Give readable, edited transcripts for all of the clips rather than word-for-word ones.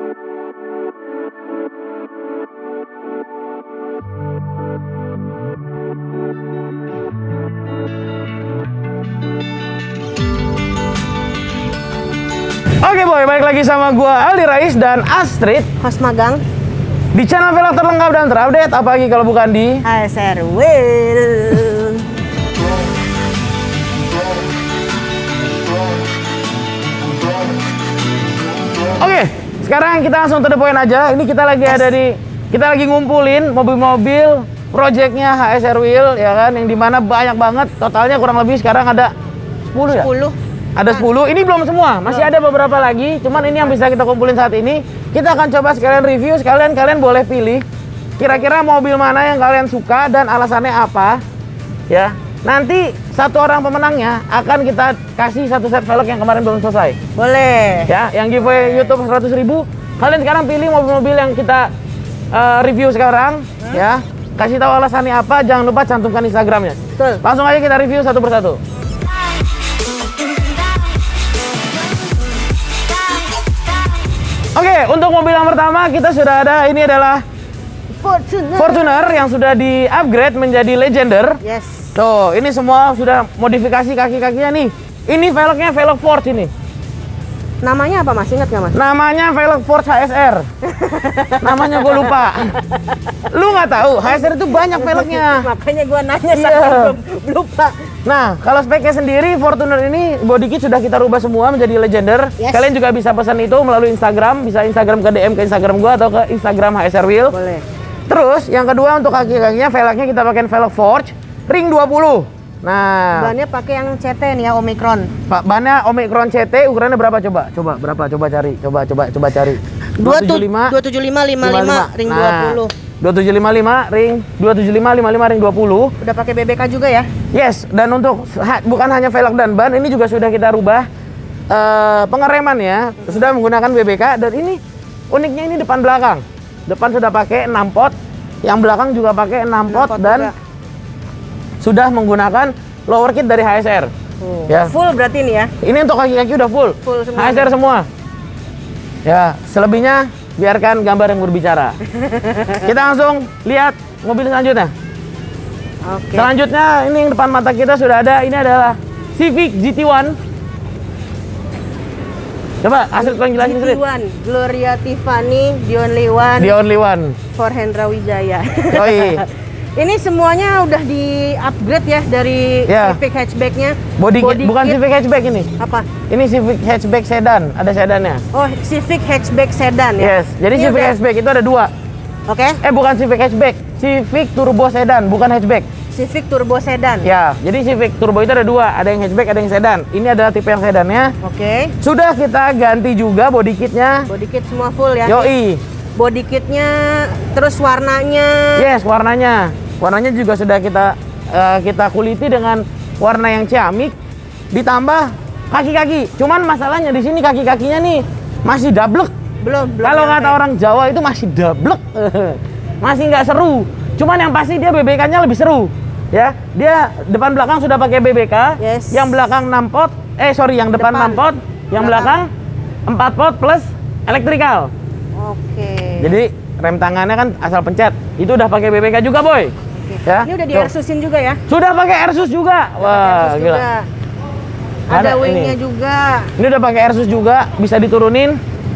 Oke boy, balik lagi sama gua Aldi Rais dan Astrid, host magang di channel velg terlengkap dan terupdate, apalagi kalau bukan di HSR Wheel. Oke, sekarang kita langsung to the point aja. Ini kita lagi ngumpulin mobil-mobil projectnya HSR Wheel, ya kan, yang dimana banyak banget, totalnya kurang lebih sekarang ada 10 ya? 10. Ada 10, ini belum semua, masih ada beberapa lagi, cuman ini yang bisa kita kumpulin saat ini. Kita akan coba sekalian review, kalian boleh pilih kira-kira mobil mana yang kalian suka dan alasannya apa, ya. Nanti satu orang pemenangnya akan kita kasih satu set velg yang kemarin belum selesai. Boleh. Ya, yang giveaway YouTube 100.000. Kalian sekarang pilih mobil-mobil yang kita review sekarang, ya. Kasih tahu alasannya apa, jangan lupa cantumkan Instagramnya. Betul. Langsung aja kita review satu persatu. Oke, untuk mobil yang pertama kita sudah ada, ini adalah Fortuner yang sudah di-upgrade menjadi Legender. Yes. Tuh, ini semua sudah modifikasi kaki-kakinya nih. Ini velgnya velg Forge ini. Namanya apa Mas? Ingat nggak Mas? Namanya velg Forge HSR. Namanya gue lupa. Lu nggak tahu? HSR itu banyak velgnya. Makanya gue nanya, Iya. saya lupa. Nah, kalau speknya sendiri, Fortuner ini body kit sudah kita rubah semua menjadi Legender. Yes. Kalian juga bisa pesan itu melalui Instagram, bisa Instagram ke DM ke Instagram gua atau ke Instagram HSR Wheel. Boleh. Terus, yang kedua untuk kaki-kakinya, velgnya kita pakai velg Forge ring 20. Nah, Bannya pakai yang CT nih ya, Omicron. Pak, bannya Omicron CT, ukurannya berapa coba? Berapa? Coba cari. 275 27555 ring 20. 2755 ring 27555 ring 20. Udah pakai BBK juga ya? Yes, dan untuk bukan hanya velg dan ban, ini juga sudah kita rubah pengereman ya, sudah menggunakan BBK. Dan ini uniknya ini depan belakang. Depan sudah pakai 6 pot, yang belakang juga pakai 6 pot dan juga sudah menggunakan lower kit dari HSR. Ya. Full berarti nih ya? Ini untuk kaki-kaki udah full. Full semua. HSR semua. Ya, selebihnya biarkan gambar yang berbicara. Kita langsung lihat mobil selanjutnya. Oke. Selanjutnya ini yang depan mata kita sudah ada, ini adalah Civic GT1. Coba Astrid tolong jelasin Astrid. GT1, Gloria Tiffany, the only one. The only one. For Hendra Wijaya. Yoi. Ini semuanya udah di-upgrade ya dari Civic hatchbacknya. Body bukan kit. Civic hatchback ini. Apa? Ini Civic hatchback sedan, ada sedannya. Oh, Civic hatchback sedan ya? Yes, jadi Ini Civic udah- hatchback itu ada 2. Oke. Bukan Civic hatchback, Civic turbo sedan, bukan hatchback. Civic turbo sedan. Ya, jadi Civic turbo itu ada 2, ada yang hatchback, ada yang sedan. Ini adalah tipe yang sedannya. Oke. Sudah kita ganti juga body kitnya. Body kit semua full ya? Yoi. Body kitnya, terus warnanya. Yes, warnanya. Warnanya juga sudah kita kuliti dengan warna yang ciamik, ditambah kaki-kaki. Cuman masalahnya di sini kaki-kakinya nih masih dablek. Belum. Kalau nyampe. kata orang Jawa itu masih dablek. Masih nggak seru. Cuman yang pasti dia BBK-nya lebih seru. Ya, dia depan belakang sudah pakai BBK. Yes. Yang belakang 6 pot. Yang depan 6 pot, yang belakang 4 pot plus elektrikal. Oke. Jadi rem tangannya kan asal pencet. Itu udah pakai BBK juga, boy. Ya. Ini udah di Tuh. Airsusin juga ya? Sudah pakai Airsus juga. Wah, Airsus gila. juga. Ada Ada wingnya ini. juga. Ini udah pakai Airsus juga, bisa diturunin.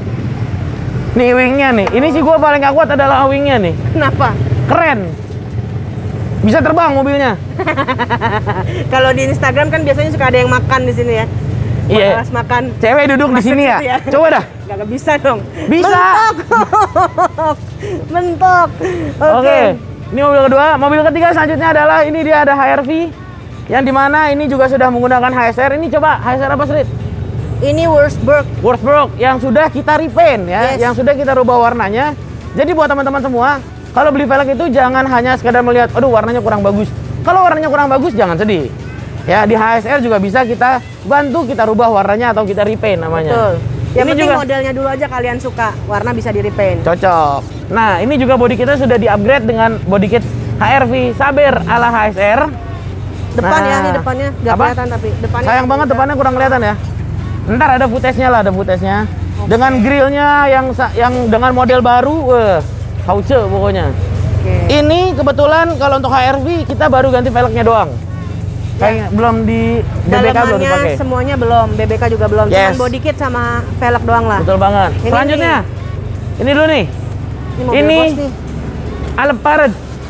Nih wingnya nih. Ini sih gua paling gak kuat adalah wingnya nih. Kenapa? Keren. Bisa terbang mobilnya. Kalau di Instagram kan biasanya suka ada yang makan di sini ya? Iya. Alas makan. Cewek duduk di sini ya. gitu ya. Coba dah. Gak bisa dong. Bisa. Mentok. Mentok. Oke. Ini mobil kedua. Mobil ketiga selanjutnya adalah ini dia ada HR-V yang dimana ini juga sudah menggunakan HSR. Ini coba HSR apa, Srit? Ini Wurzburg yang sudah kita repaint ya, Yes. yang sudah kita rubah warnanya. Jadi buat teman-teman semua, kalau beli velg itu jangan hanya sekedar melihat, aduh warnanya kurang bagus. Kalau warnanya kurang bagus jangan sedih. Ya, di HSR juga bisa kita bantu kita rubah warnanya atau kita repaint namanya. Betul. Yang Ini penting juga modelnya dulu aja kalian suka, warna bisa di repaint. cocok. Nah, ini juga body kita sudah di-upgrade dengan body kit HR-V Saber ala HSR. Depan Nah, ya, ini depannya nggak apa? kelihatan tapi depannya. Sayang banget depannya kurang kelihatan ya. Ntar ada footage-nya lah, ada footage-nya. Dengan grillnya yang dengan model baru, kauce pokoknya. Ini kebetulan kalau untuk HRV kita baru ganti velgnya doang. Kayak belum di BBK belum dipakai. Semuanya belum, BBK juga belum. Cuman body kit sama velg doang lah. Betul banget. Selanjutnya, ini dulu nih. Ini Alphard.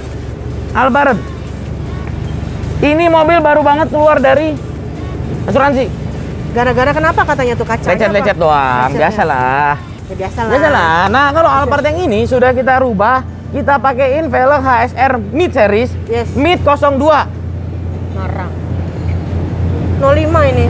Ini mobil baru banget keluar dari asuransi. Gara-gara kenapa katanya tuh kaca? Lecet-lecet doang, biasalah. Ya, biasalah. Nah, kalau Alphard yang ini sudah kita rubah, kita pakein velg HSR Mid Series, Mid 02. Marah. 05 ini.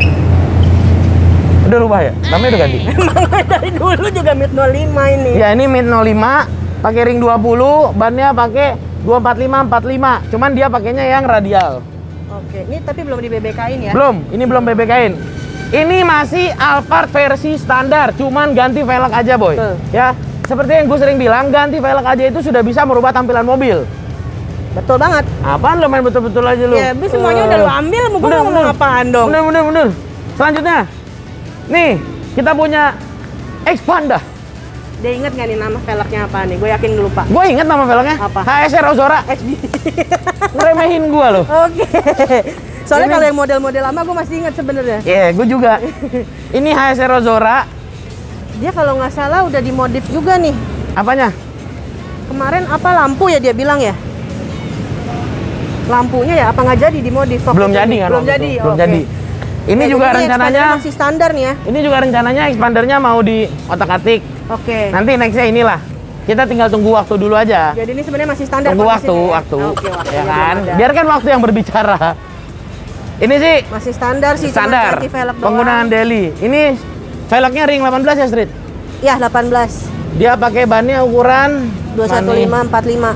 Udah rubah ya? Namanya udah ganti. Emang dari dulu juga Mid 05 ini. Ya, ini Mid 05, pakai ring 20, bannya pakai 245/45. Cuman dia pakainya yang radial. Oke, ini tapi belum di BBK-in ya? Belum, ini belum BBK-in. Ini masih Alphard versi standar, cuman ganti velg aja, boy. Betul. Ya, seperti yang gue sering bilang, ganti velg aja itu sudah bisa merubah tampilan mobil. Betul banget. Apaan lo main betul-betul aja lu? Ya, semuanya udah lo ambil, mau ngomong apaan dong? Bener. Selanjutnya, nih kita punya Expander. Dia inget nggak nih nama velgnya apa nih? Gue yakin lupa. Gue inget nama velgnya. Apa? HSR Ozora. Ngeremehin gue loh. Oke. Soalnya kalau yang model-model lama gue masih inget sebenarnya. Iya, gue juga. Ini HSR Ozora. Dia kalau nggak salah udah dimodif juga nih. Apanya? Kemarin apa lampu ya dia bilang ya? Lampunya ya apa nggak jadi dimodif? Belum jadi kan? Belum jadi. Belum jadi. Ini juga rencananya masih standar nih ya. Ini juga rencananya expandernya mau di otak-atik. Oke. Nanti nextnya inilah. Kita tinggal tunggu waktu dulu aja. Jadi ini sebenarnya masih standar. Tunggu waktu. Oke, Ya kan? Biarkan waktu yang berbicara. Ini sih masih standar sih. Standar. Penggunaan daily. Ini velgnya ring 18 ya, Street? Ya, 18. Dia pakai bannya ukuran 215/45.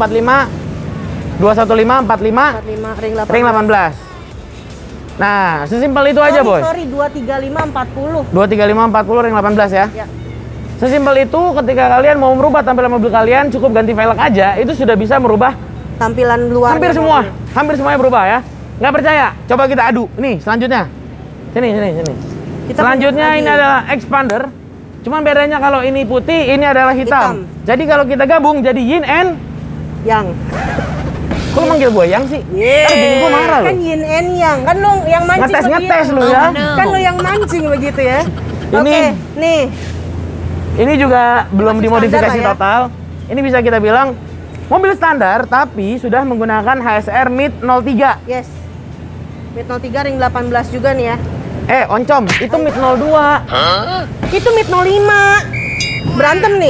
215/45 ring 18. Nah, sesimpel itu aja, boy. Sorry, 235/40. 235/40 ring 18 ya. Ya. Sesimpel itu, ketika kalian mau merubah tampilan mobil kalian, cukup ganti velg aja, itu sudah bisa merubah tampilan luar. Hampir semuanya berubah ya. Nggak percaya? Coba kita adu. Nih, selanjutnya. Sini. Selanjutnya ini adalah Expander. Cuman bedanya kalau ini putih, ini adalah hitam. Jadi kalau kita gabung jadi yin and yang. Kok lu manggil gue yang sih? Bini gue marah kan loh. yin and yang. Kan lu yang mancing ngetes lu ya. Kan lu yang mancing begitu ya. Ini, Oke, nih. Ini juga belum dimodifikasi ya? total. Ini bisa kita bilang mobil standar tapi sudah menggunakan HSR Mid 03. Yes. Mid 03 ring 18 juga nih ya. Oncom, itu Mid 02. Itu Mid 05. Berantem nih.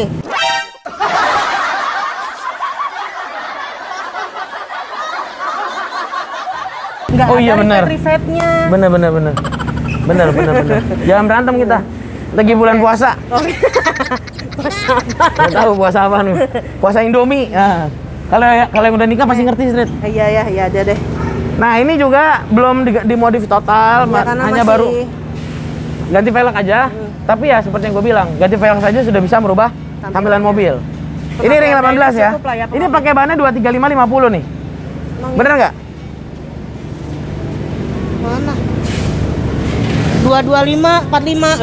Nggak oh iya benar. Rivetnya. Benar. Jangan berantem kita. Lagi bulan puasa. Puasa apa? Nggak tahu puasa apa nih. Puasa Indomie. Nah, kalau yang udah nikah pasti ngerti, Street. Iya aja deh. Nah, ini juga belum dimodif total, hanya baru ganti velg aja. Tapi ya seperti yang gue bilang, ganti velg saja sudah bisa merubah tampilan mobil. Ini ring 18 ya. Ini pakai bannya 235/50 nih. Bener nggak? Mana? 225/45.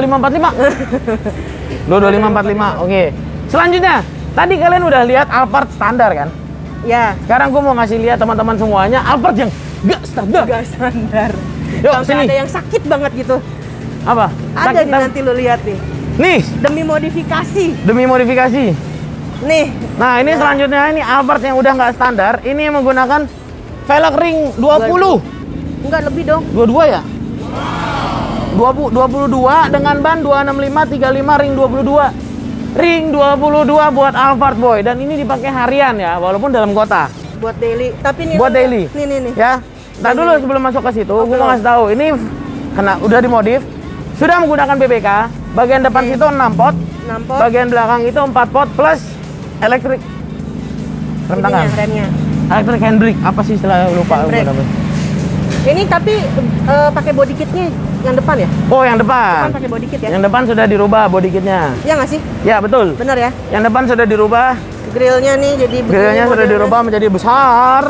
225/45. Oke. Selanjutnya, tadi kalian udah lihat Alphard standar kan? Ya. Sekarang gue mau ngasih lihat teman-teman semuanya Alphard yang gak standar. Yuk, sampai sini. ada yang sakit banget gitu. Apa? Ada nih nanti lu lihat nih. Nih. Demi modifikasi. Nih. Nah, ini selanjutnya ini Alphard yang udah nggak standar. Ini menggunakan velg ring 20. Enggak, lebih dong. 22 ya? 22 dengan ban 265/35 ring 22. Ring 22 buat Alphard, boy. Dan ini dipakai harian ya, walaupun dalam kota. Buat daily. Tapi nih buat daily. Nih. Ya. Nah, dulu sebelum masuk ke situ, gue mau ngasih tahu. Ini udah dimodif. Sudah menggunakan BBK. Bagian depan situ 6 pot. Bagian belakang itu 4 pot plus elektrik. Rem tangan. Remnya. Electric handbrake. Apa sih istilah lupa? Ini tapi pakai body kitnya yang depan ya? Oh, yang depan. Pakai body kit ya? Yang depan sudah dirubah body kitnya. Iya nggak sih? Ya, betul. Benar ya? Yang depan sudah dirubah. Grillnya nih jadi grillnya sudah dirubah menjadi besar.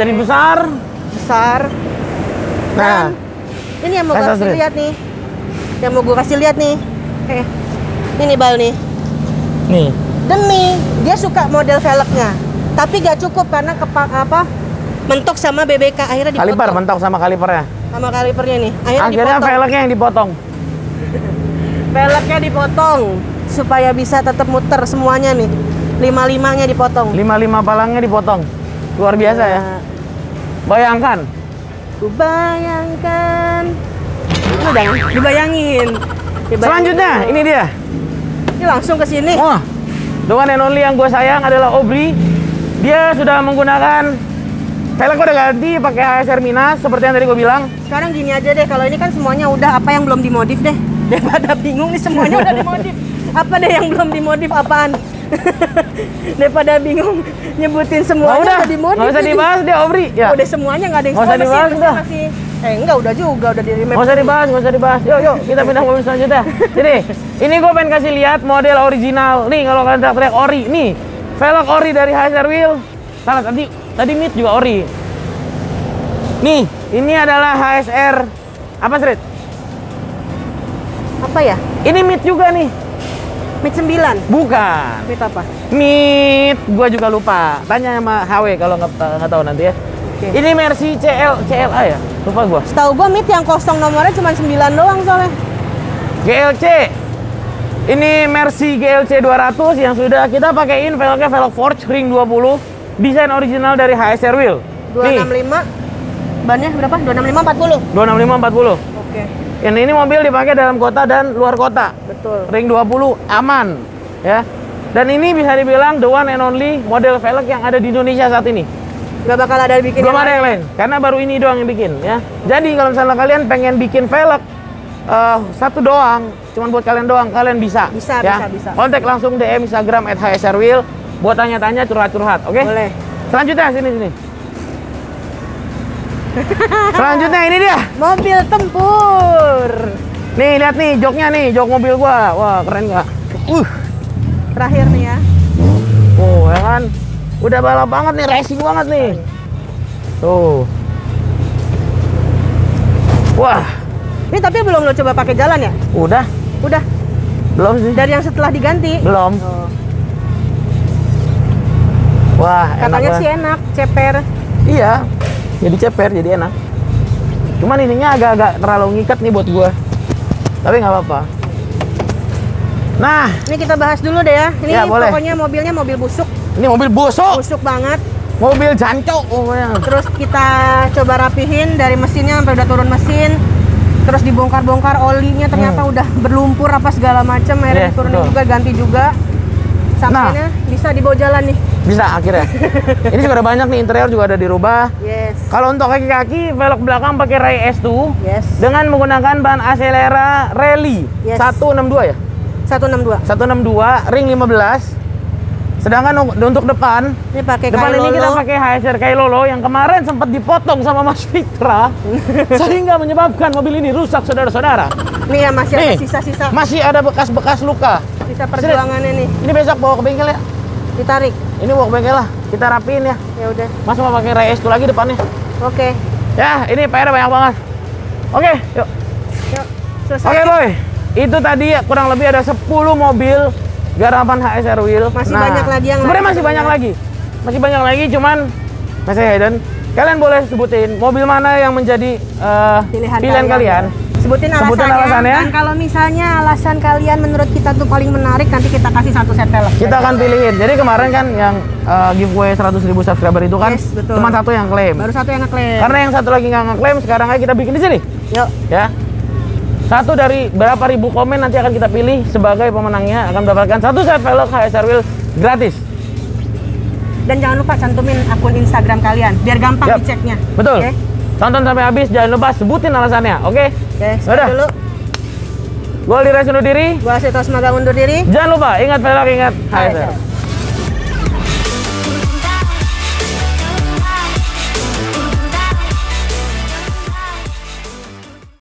Besar. Nah, ini yang mau kasih lihat nih. Yang mau gue kasih lihat nih. Ini Bal nih. Nih. Demi dia suka model velgnya, tapi gak cukup karena mentok sama BBK, akhirnya dipotong. Kaliper mentok sama kalipernya. Sama kalipernya nih. Akhirnya velgnya yang dipotong. Velgnya dipotong supaya bisa tetap muter semuanya nih. 5-5-nya dipotong. 5 palangnya dipotong. Luar biasa ya. Bayangkan. Ku bayangkan. Udah, dibayangin. Selanjutnya, ini dia. Ini langsung ke sini. Oh, the one and only yang gue sayang adalah Aubrey. Dia sudah menggunakan velg udah ganti pakai HSR Minas seperti yang tadi gue bilang. Sekarang gini aja deh, kalau ini kan semuanya udah, apa yang belum dimodif deh. Daripada bingung nih semuanya udah dimodif. Apa deh yang belum dimodif apaan? Daripada bingung nyebutin semuanya udah dimodif. Nggak usah dibahas deh Aubrey. Ya. Udah semuanya nggak ada yang nggak usah dibahas udah. Enggak, udah juga, udah di remap. Nggak usah dibahas. Yuk, kita pindah mobil selanjutnya. Jadi, ini gue pengen kasih lihat model original. Nih, kalau kalian teriak ori, nih, velg ori dari HSR Wheel. Salah, tadi mid juga ori. Nih, ini adalah HSR apa Srit? Apa ya? Ini mid juga nih. Mid 9? Bukan. Mid apa? Mid, gue juga lupa. Tanya sama HW kalau nggak tahu nanti ya. Okay. Ini Mercy CLA ya? Lupa gue. Setahu gue mid yang kosong nomornya cuma 9 doang soalnya. GLC. Ini Mercy GLC 200 yang sudah kita pakaiin velgnya velg Forge ring 20. Desain original dari HSR Wheel. 265. Bannya berapa? 265 40. 265 40. Oke. Ini mobil dipakai dalam kota dan luar kota. Betul. Ring 20 aman ya. Dan ini bisa dibilang the one and only model velg yang ada di Indonesia saat ini. Gak bakal ada bikin belum ada yang lain karena baru ini doang yang bikin ya. Jadi kalau misalnya kalian pengen bikin velg satu doang, cuman buat kalian doang, kalian bisa. Bisa. Kontak langsung DM Instagram @HSRWheel buat tanya-tanya, curhat-curhat, oke? Boleh. Selanjutnya sini. Selanjutnya ini dia. Mobil tempur. Nih, lihat nih joknya nih, jok mobil gua. Wah, keren nggak? Terakhir nih ya. Oh, ya kan? Udah balap banget nih, racing banget nih. Tuh. Wah. Ini tapi belum lo coba pakai jalan ya? Udah. Belum sih. Dari yang setelah diganti? Belum. Oh. Wah, katanya sih enak, ceper. Iya. Jadi ceper, jadi enak. Cuman ininya agak-agak terlalu ngikat nih buat gua. Tapi nggak apa-apa. Nah, ini kita bahas dulu deh ya. Ini ya, pokoknya mobilnya mobil busuk. Ini mobil busuk. Busuk banget. Mobil jancok. Terus kita coba rapihin dari mesinnya sampai udah turun mesin. Terus dibongkar-bongkar olinya ternyata udah berlumpur apa segala macam. Akhirnya diturunin juga, ganti juga. Sampainya bisa dibawa jalan nih. Bisa akhirnya. Ini juga ada banyak nih, interior juga ada dirubah. Yes. Kalau untuk kaki-kaki, velg belakang pakai Ray S2. Yes. Dengan menggunakan ban Acelera Rally. Yes. 162 ya? 162. Ring 15. Sedangkan untuk depan ini pakai ini kita pakai HSR Kailolo yang kemarin sempat dipotong sama Mas Fitra sehingga menyebabkan mobil ini rusak, saudara-saudara. Nih ya, masih ada sisa-sisa. Masih ada bekas-bekas luka. Sisa perjuangannya nih. Ini besok bawa ke bengkel ya? Ditarik. Ini bawa ke bengkel lah. Kita rapiin ya. Ya udah. Mas mau pakai Ray S2 lagi depannya. Oke. Ya, ini PR banyak banget. Oke, yuk. Selesai. Oke, boy. Itu tadi kurang lebih ada 10 mobil garapan HSR Wheel. Masih banyak lagi yang sebenarnya masih banyak lagi. Masih banyak lagi, cuman masih hidden. Kalian boleh sebutin mobil mana yang menjadi pilihan kalian. Sebutin alasannya. Dan kalau misalnya alasan kalian menurut kita tuh paling menarik, nanti kita kasih satu set velg. Kita akan pilihin. Jadi kemarin kan yang giveaway 100.000 subscriber itu kan cuma satu yang klaim. Baru satu yang ngeklaim. Karena yang satu lagi nggak ngeklaim, sekarang aja kita bikin di sini. Yuk. Ya. Satu dari berapa ribu komen nanti akan kita pilih sebagai pemenangnya, akan mendapatkan satu set velg HSR Wheel gratis. Dan jangan lupa cantumin akun Instagram kalian biar gampang diceknya. Betul. Okay? Tonton sampai habis, jangan lupa sebutin alasannya. Oke? Oke, sudah dulu. Gua Lira undur diri. Gua Sito Semaga undur diri. Jangan lupa ingat velg, ingat HSR.